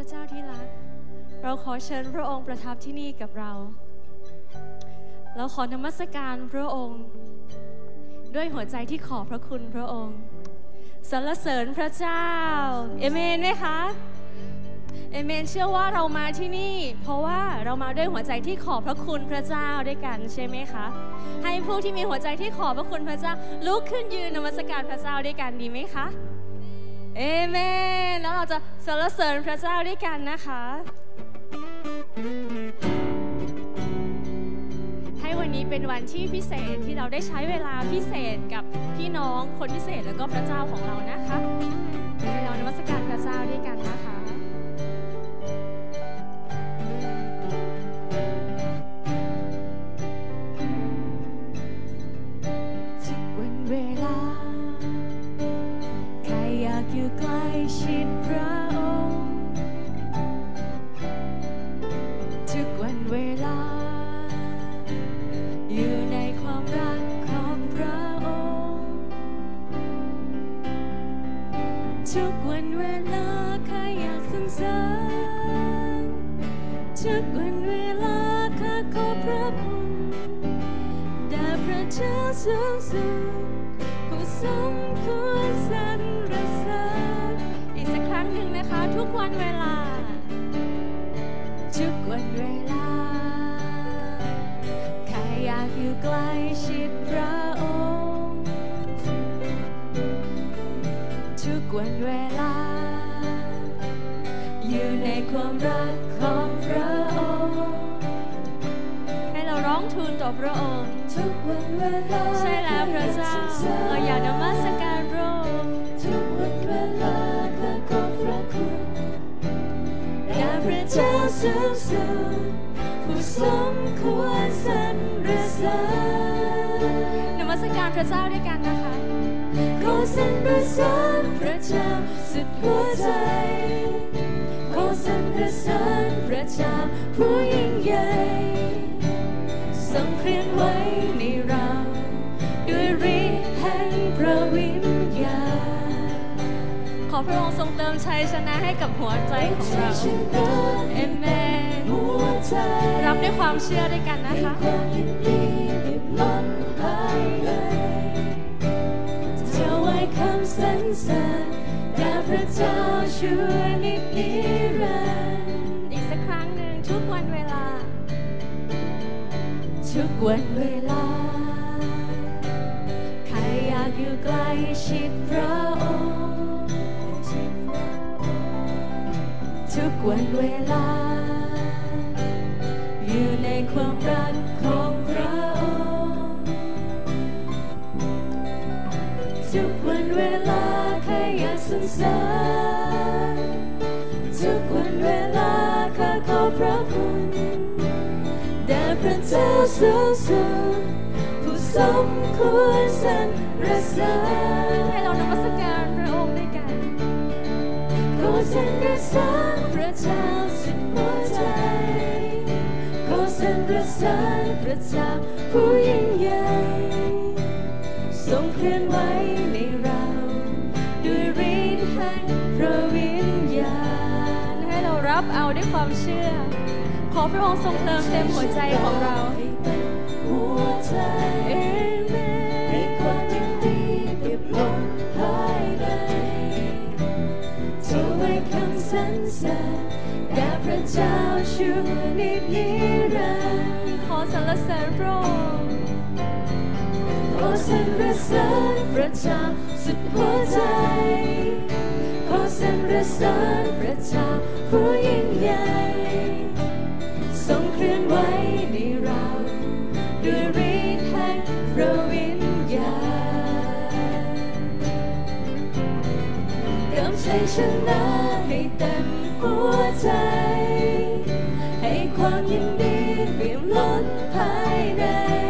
เจ้าที่รักเราขอเชิญพระองค์ประทับที่นี่กับเราเราขอนมัสการพระองค์ด้วยหัวใจที่ขอบพระคุณพระองค์สรรเสริญพระเจ้าเอเมนไหมคะเอเมนเชื่อว่าเรามาที่นี่เพราะว่าเรามาด้วยหัวใจที่ขอบพระคุณพระเจ้าด้วยกันใช่ไหมคะให้ผู้ที่มีหัวใจที่ขอบพระคุณพระเจ้าลุกขึ้นยืนนมัสการพระเจ้าด้วยกันดีไหมคะเอเมนแล้วเราจะสรรเสริญพระเจ้าด้วยกันนะคะให้วันนี้เป็นวันที่พิเศษที่เราได้ใช้เวลาพิเศษกับพี่น้องคนพิเศษแล้วก็พระเจ้าของเรานะคะให้เรานมัสการพระเจ้าด้วยกันนะคะทุกวันเวลาใครอยากอยู่ใกล้ชิดพระองค์ทุกวันเวลาอยู่ในความรักของพระองค์ทุกวันเวลาข้าอยากสรรเสริญทุกวันเวลาข้าขอพระคุณแด่พระเจ้าสูงสุดผู้สมควรสรรเสริญอีกสักครั้งหนึ่งนะคะทุกวันเวลาทุกวันเวลาอยากอยู่ใกล้ชิดพระองค์ทุกวันเวลาอยู่ในความรักของพระองค์ให้เราร้องทูลต่อพระองค์ทุกวันเวลาใช่แล้วพระเจ้าเราอยากนมัสการพระองค์ทุกวันเวลาข้าขอบพระคุณแด่พระเจ้าสูงสุดผู้สมควรสรรเสริญนมัสการพระเจ้าด้วยกันนะคะขอสรรเสริญพระเจ้าสุดหัวใจขอสรรเสริญพระเจ้าผู้ยิ่งใหญ่ทรงเคลื่อนไหวในเราด้วยฤทธิ์แห่งพระวิญญาณขอพระองค์ทรงเติมชัยชนะให้กับหัวใจของเราเอเมนรับด้วยความเชื่อด้วยกันนะคะจะไว้คำสรรเสริญแด่พระเจ้าชั่วนิรันดร์อีกสักครั้งหนึ่งทุกวันเวลาทุกวันเวลาใครอยากอยู่ใกล้ชิดพระองค์ทุกวันเวลาอยู่ในความรักของพระองค์ทุกวันเวลาใครอยากสรรเสริญทุกวันเวลาข้าขอพระคุณแด่พระเจ้าสูงสุดผู้สมควรสรรเสริญให้เรานมัสการพระองค์ด้วยกันขอสรรเสริญพระเจ้าสุดหัวใจขอสรรเสริญพระเจ้าผู้ยิ่งใหญ่ทรงเคลื่อนไหวในเราด้วยฤทธิ์แห่งพระวิญญาณให้เรารับเอาด้วยความเชื่อขอพระองค์ทรงเติมเต็มหัวใจของเราให้เต็มหัวใจเอเมนให้ความยินดีเปี่ยมล้นภายในจะไว้คำสรรเสริญแด่พระเจ้าชั่วนิรันดร์ขอสรรเสริญพระองค์ขอสรรเสริญพระเจ้าสุดหัวใจขอสรรเสริญพระเจ้าผู้ยิ่งใหญ่ทรงเคลื่อนไหวในเราด้วยฤทธิ์แห่งพระวิญญาณเติมชัยชนะให้เต็มหัวใจให้ความยินดีเปี่ยมล้นภายใน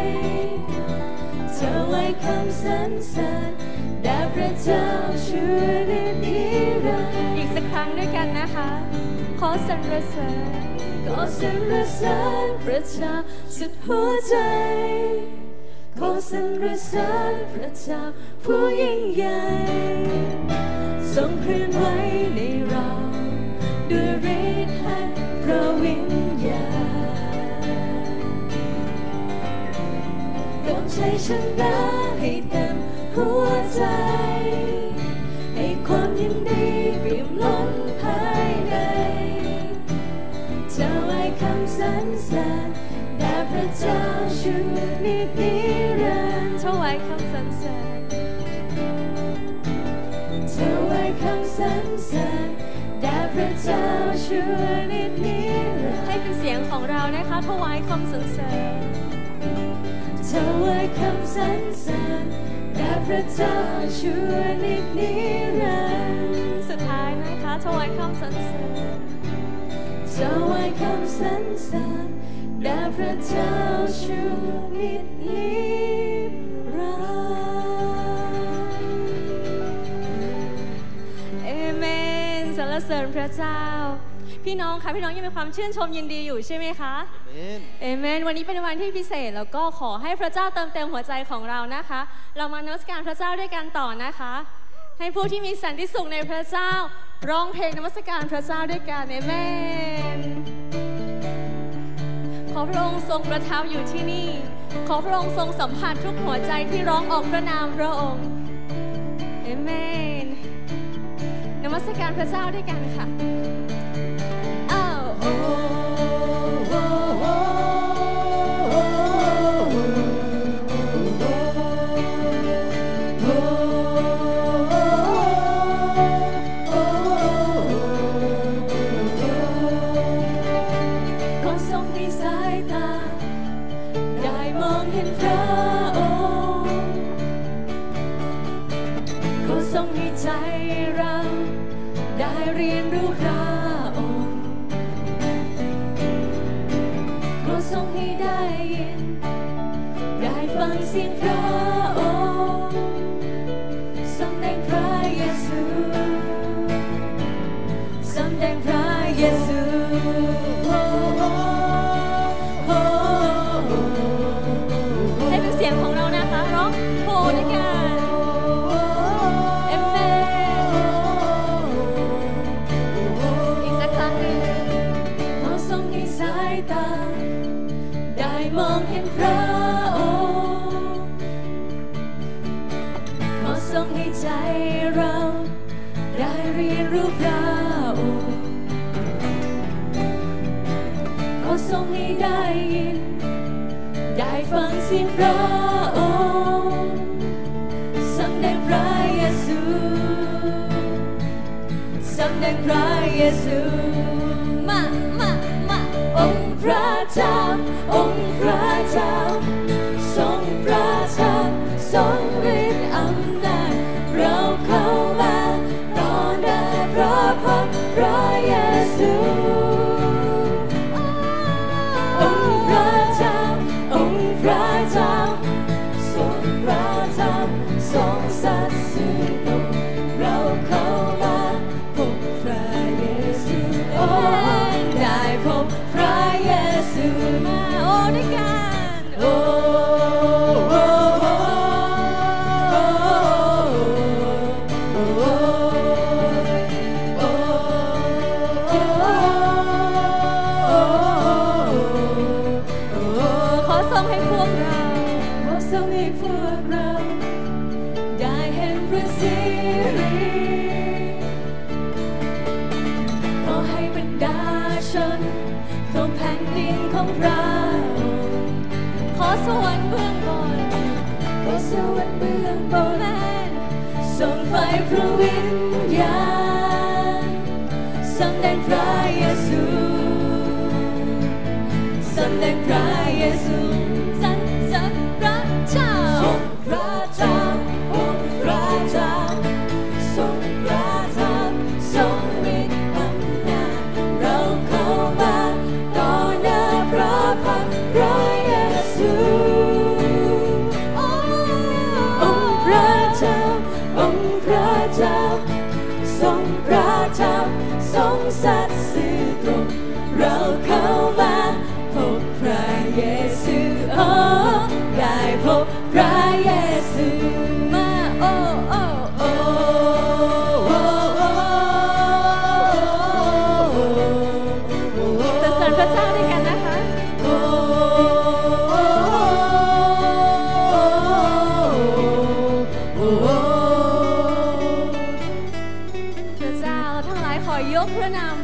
จะไว้คำสรรเสริญแด่พระเจ้าชั่วนิรันดร์อีกสักครั้งด้วยกันนะคะขอสรรเสริญขอสรรเสริญพระเจ้าสุดหัวใจขอสรรเสริญพระเจ้าผู้ยิ่งใหญ่ทรงเคลื่อนไหวในเราด้วยฤทชัยชนะให้เต็มหัวใจให้ความยินดีเปี่ยมล้นภายในถวายคำสรรเสริญแด่พระเจ้าชั่วนิรันดร์ถวายคำสรรเสริญถวายคำสรรเสริญแด่พระเจ้าชั่วนิรันดร์ให้เป็นเสียงของเรานะคะถวายคำสรรเสริญถวายคำสรรเสริญแด่พระเจ้าชั่วนิรันดร์สุดท้ายนะคะถวายคำสรรเสริญถวายคำสรรเสริญแด่พระเจ้าชั่วนิรันดร์เอเมนสรรเสริญพระเจ้าพี่น้องคะพี่น้องยังมีความชื่นชมยินดีอยู่ใช่ไหมคะเอเมนวันนี้เป็นวันที่พิเศษแล้วก็ขอให้พระเจ้าเติมเต็มหัวใจของเรานะคะเรามานมัสการพระเจ้าด้วยกันต่อนะคะให้ผู้ที่มีสันติสุขในพระเจ้าร้องเพลงนมัสการพระเจ้าด้วยกันเอเมนขอพระองค์ทรงประทับอยู่ที่นี่ขอพระองค์ทรงสัมผัสทุกหัวใจที่ร้องออกพระนามพระองค์เอเมนนมัสการพระเจ้าด้วยกันค่ะ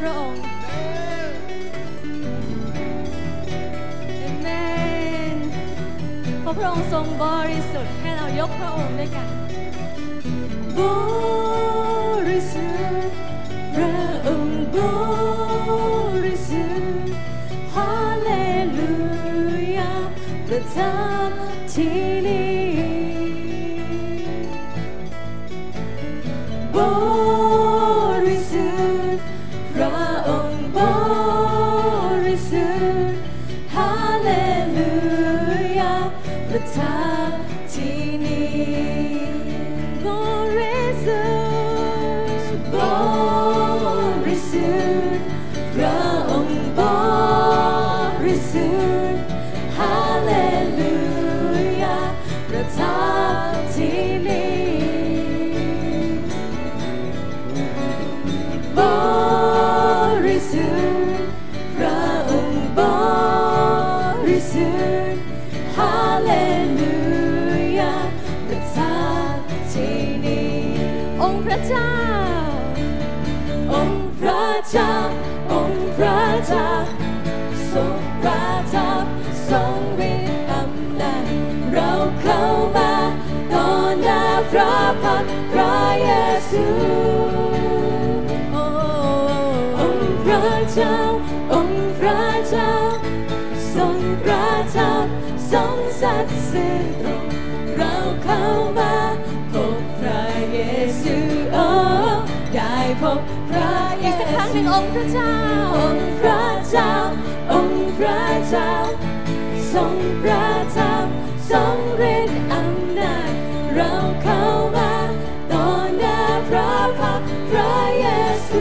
ระองค์เอเมนเพราะพระองค์ทรงบริสุทธิ์ให้เรายกพระองค์ด้วยกันบริสุทธิ์พระองค์บริสุทธิ์ฮาเลลูยาประทับที่นี่บริสุทธิ์พระองค์บริสุทธิ์ฮาเลลูยาประทับที่นี่บริสุทธิ์บริสุทธิ์พระองค์บริสุทธิ์ฮาเลลูยาประทับที่นี่บริสุทธิ์พระองค์บริสุทธิ์ฮาเลลูยาประทับที่นี่องค์พระเจ้าองค์พระเจ้าองค์พระเจ้าทรงประทับทรงฤทธิ์อำนาจเราเข้ามาต่อหน้าพระพักตร์พระเยซูองค์พระเจ้าองค์พระเจ้าทรงประทับทรงสัตย์ซื่อตรงเราเข้ามาพบพระเยซูได้พบพระเยซูอีกสักครั้งหนึ่งองค์พระเจ้าองค์พระเจ้าองค์พระเจ้าทรงประทับทรงฤทธิ์อำนาจเราเข้ามาต่อหน้าพระพักตร์พระเยซู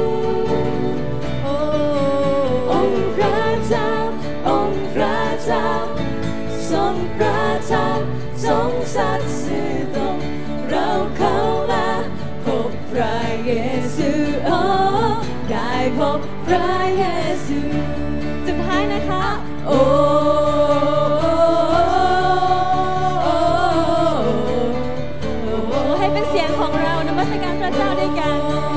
องค์พระเจ้าองค์พระเจ้าทรงประทับทรงสัตย์ซื่อตรงเราเข้ามาพบพระเยซูได้พบพระเยซูสุดท้ายนะคะให้เป็นเสียงของเรานมัสการพระเจ้าด้วยกัน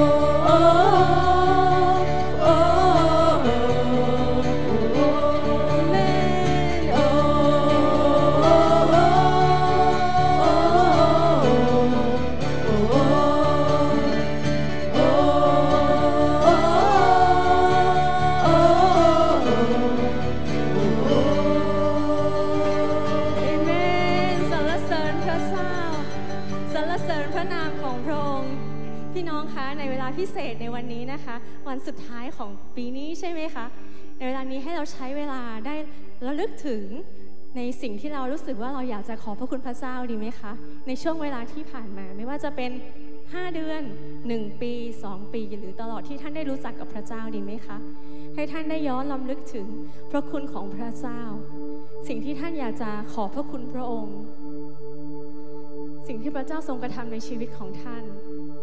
พิเศษในวันนี้นะคะวันสุดท้ายของปีนี้ใช่ไหมคะในเวลานี้ให้เราใช้เวลาได้ระลึกถึงในสิ่งที่เรารู้สึกว่าเราอยากจะขอพระคุณพระเจ้าดีไหมคะในช่วงเวลาที่ผ่านมาไม่ว่าจะเป็น5 เดือน1 ปี2 ปีหรือตลอดที่ท่านได้รู้จักกับพระเจ้าดีไหมคะให้ท่านได้ย้อนรำลึกถึงพระคุณของพระเจ้าสิ่งที่ท่านอยากจะขอพระคุณพระองค์สิ่งที่พระเจ้าทรงกระทำในชีวิตของท่าน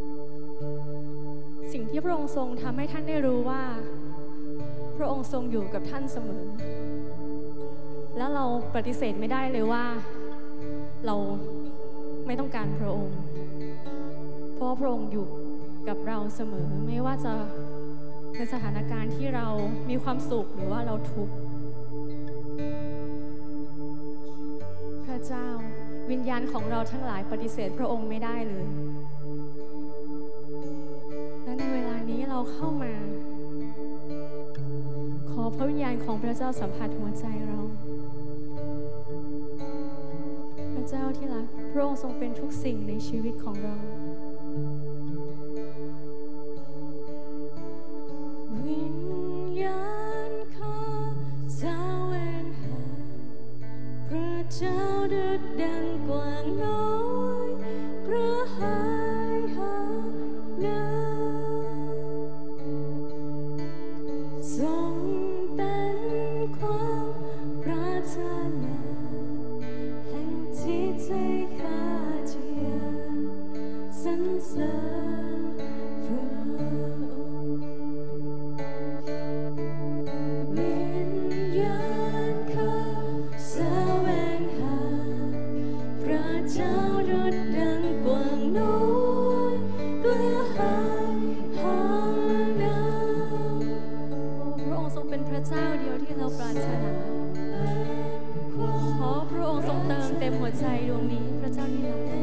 สิ่งที่พระองค์ทรงทำให้ท่านได้รู้ว่าพระองค์ทรงอยู่กับท่านเสมอแล้วเราปฏิเสธไม่ได้เลยว่าเราไม่ต้องการพระองค์เพราะพระองค์อยู่กับเราเสมอไม่ว่าจะในสถานการณ์ที่เรามีความสุขหรือว่าเราทุกข์พระเจ้าวิญญาณของเราทั้งหลายปฏิเสธพระองค์ไม่ได้เลยและในเวลานี้เราเข้ามาขอพระวิญญาณของพระเจ้าสัมผัสหัวใจเราพระเจ้าที่รักพระองค์ทรงเป็นทุกสิ่งในชีวิตของเราวิญญาณข้าแสวงหาพระเจ้าดุจดังกว้างน้อยกระหายหาน้ำทรงเป็นความปรารถนาแห่งจิตใจข้าจะอยากสรรเสริญพระองค์วิญญาณข้าแสวงหาพระเจ้าดุจดังกว้างน้อยกระหายหาน้ำระเจ้าเดียวที่เราปรารถนาขอพระองค์ทรงเติมเต็มหัวใจดวงนี้พระเจ้าที่รัก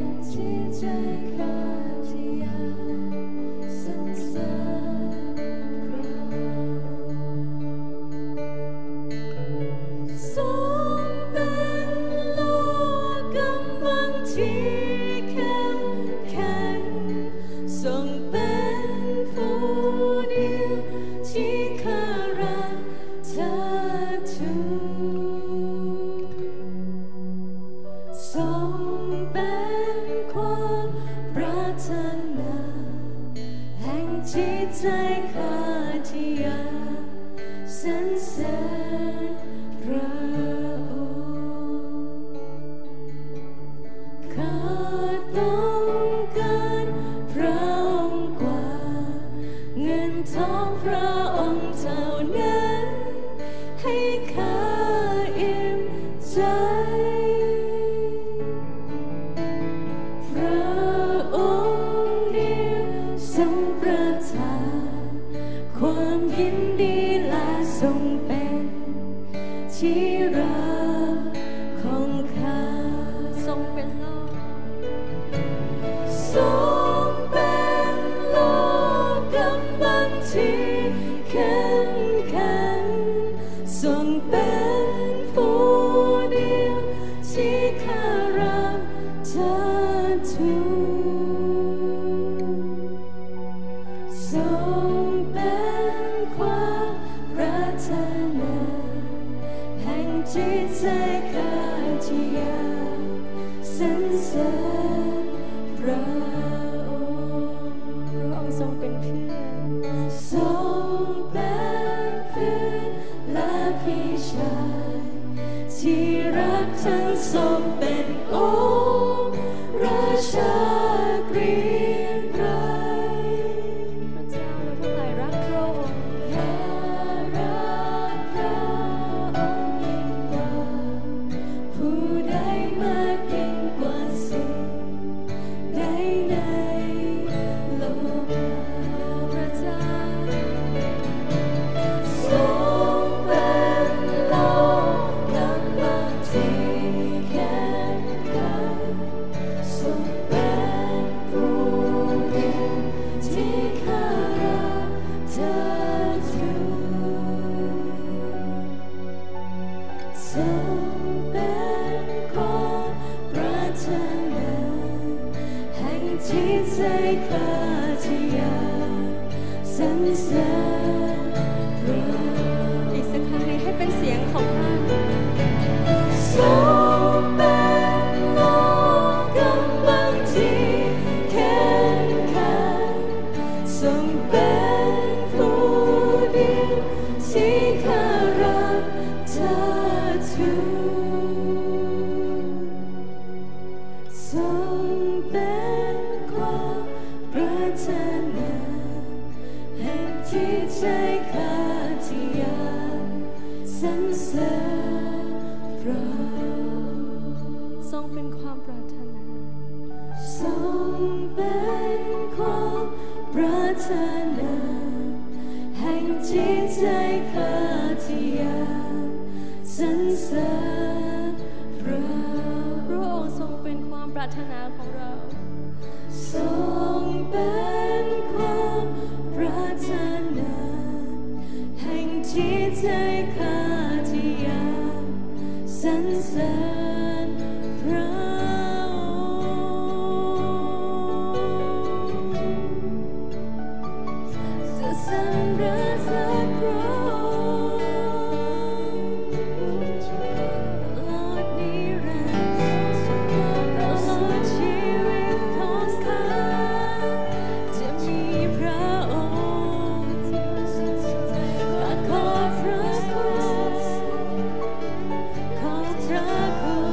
ขอพระ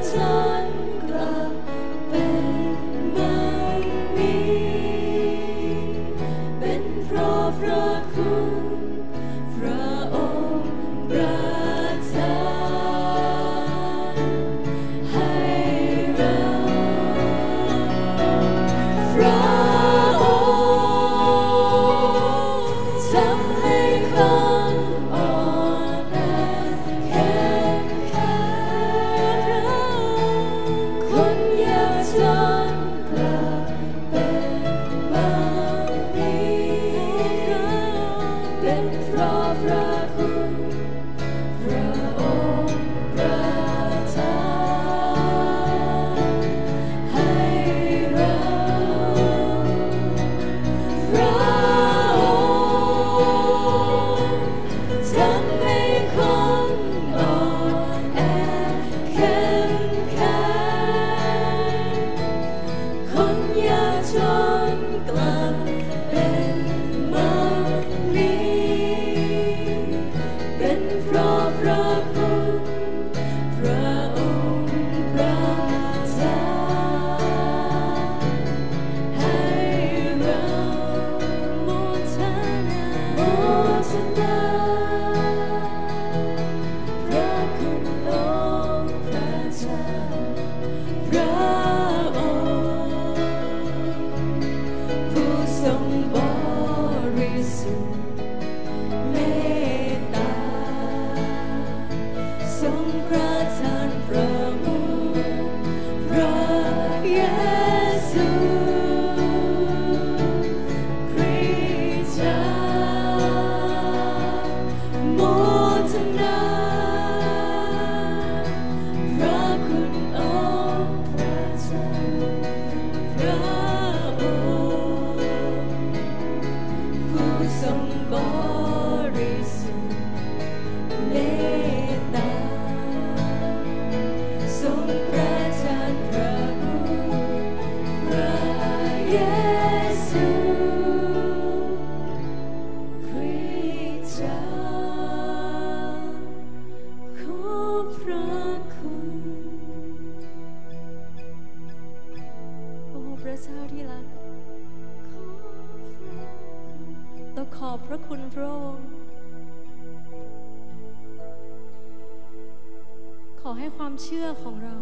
เชื่อของเรา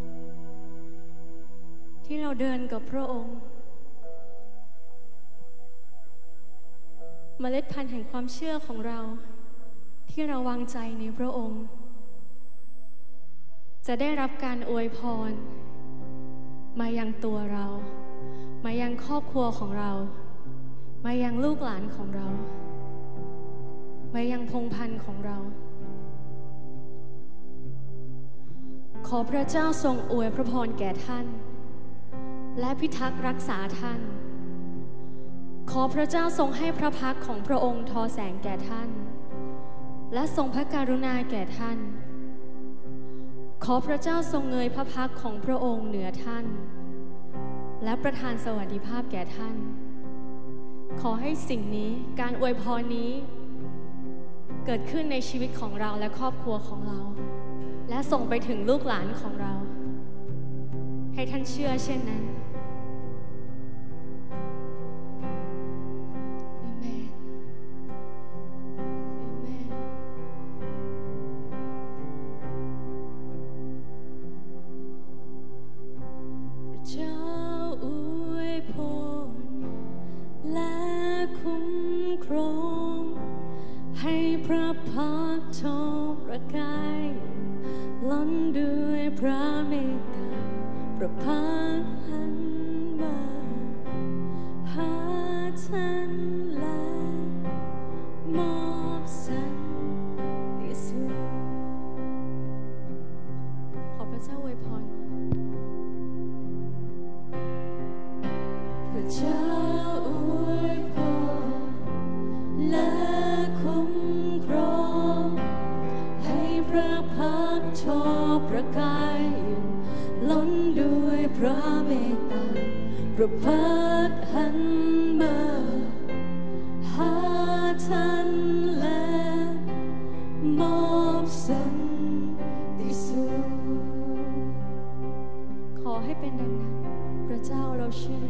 ที่เราเดินกับพระองค์เมล็ดพันธุ์แห่งความเชื่อของเราที่เราวางใจในพระองค์จะได้รับการอวยพรมายังตัวเรามายังครอบครัวของเรามายังลูกหลานของเรามายังพงศ์พันธุ์ของเราขอพระเจ้าทรงอวยพระพรแก่ท่านและพิทักษ์รักษาท่านขอพระเจ้าทรงให้พระพักของพระองค์ทอแสงแก่ท่านและทรงพระกรุณาแก่ท่านขอพระเจ้าทรงเงยพระพักของพระองค์เหนือท่านและประทานสวัสดิภาพแก่ท่านขอให้สิ่งนี้การอวยพรนี้เกิดขึ้นในชีวิตของเราและครอบครัวของเราและส่งไปถึงลูกหลานของเราให้ท่านเชื่อเช่นนั้นให้เป็นดังนั้นพระเจ้าเราเชื่อ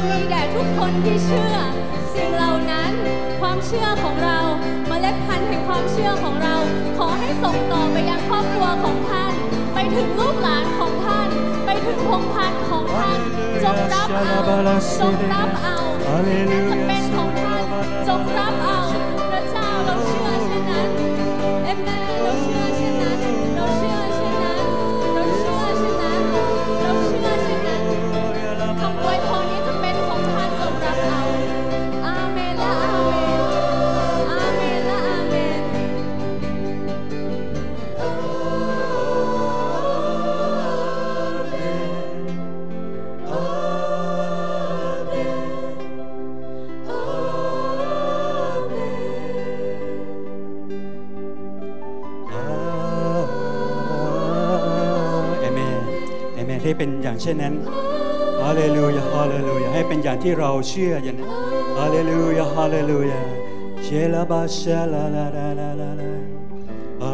มีแด่ทุกคนที่เชื่อสิ่งเหล่านั้นความเชื่อของเราเมล็ดพันธุ์แห่งความเชื่อของเราขอให้ส่งต่อไปยังครอบครัวของท่านไปถึงลูกหลานของท่านไปถึงพงพันธุ์ของท่านจงรับเอาจงรับเอาสิ่งนั้นจะเป็นของท่านจงรับเอาพระเจ้าเราเชื่อเช่นนั้นเอเมนเราเชื่อเช่นนั้นเราเชื่อเช่นนั้นเราเชื่อเช่นนั้นเราเชื่อเช่นนั้นคำอวยพรนี้จะเป็นของท่านจงรับเอาอาเมนและอาเมนอาเมนและอาเมนให้เป็นอย่างเช่นนั้นฮาเลลูยาฮาเลลูยาให้เป็นอย่างที่เราเชื่ออย่างนั้นฮาเลลูยาฮาเลลูยาเชลาบาเชลาลาลาลาลาลาอา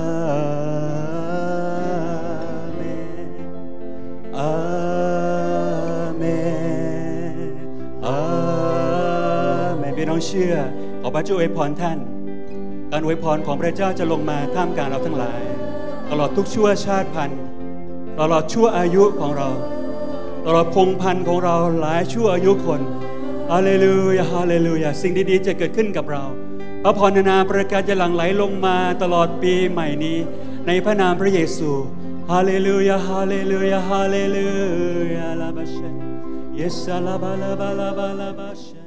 เมนอาเมนอาเมนพี่น้องเชื่อขอพระเจ้าอวยพรท่านการอวยพรของพระเจ้าจะลงมาท่ามกลางเราทั้งหลายตลอดทุกชั่วชาติพันธุ์ตลอดชั่วอายุของเราตลอดพงพันธุ์ของเราหลายชั่วอายุคนฮาเลลูยาฮาเลลูยาสิ่งดีๆจะเกิดขึ้นกับเราพระพรนานาประการจะหลั่งไหลลงมาตลอดปีใหม่นี้ในพระนามพระเยซูฮาเลลูยาฮาเลลูยาฮาเลลูยาลาบาชเยสลาบาลาบาลาบาลาบาช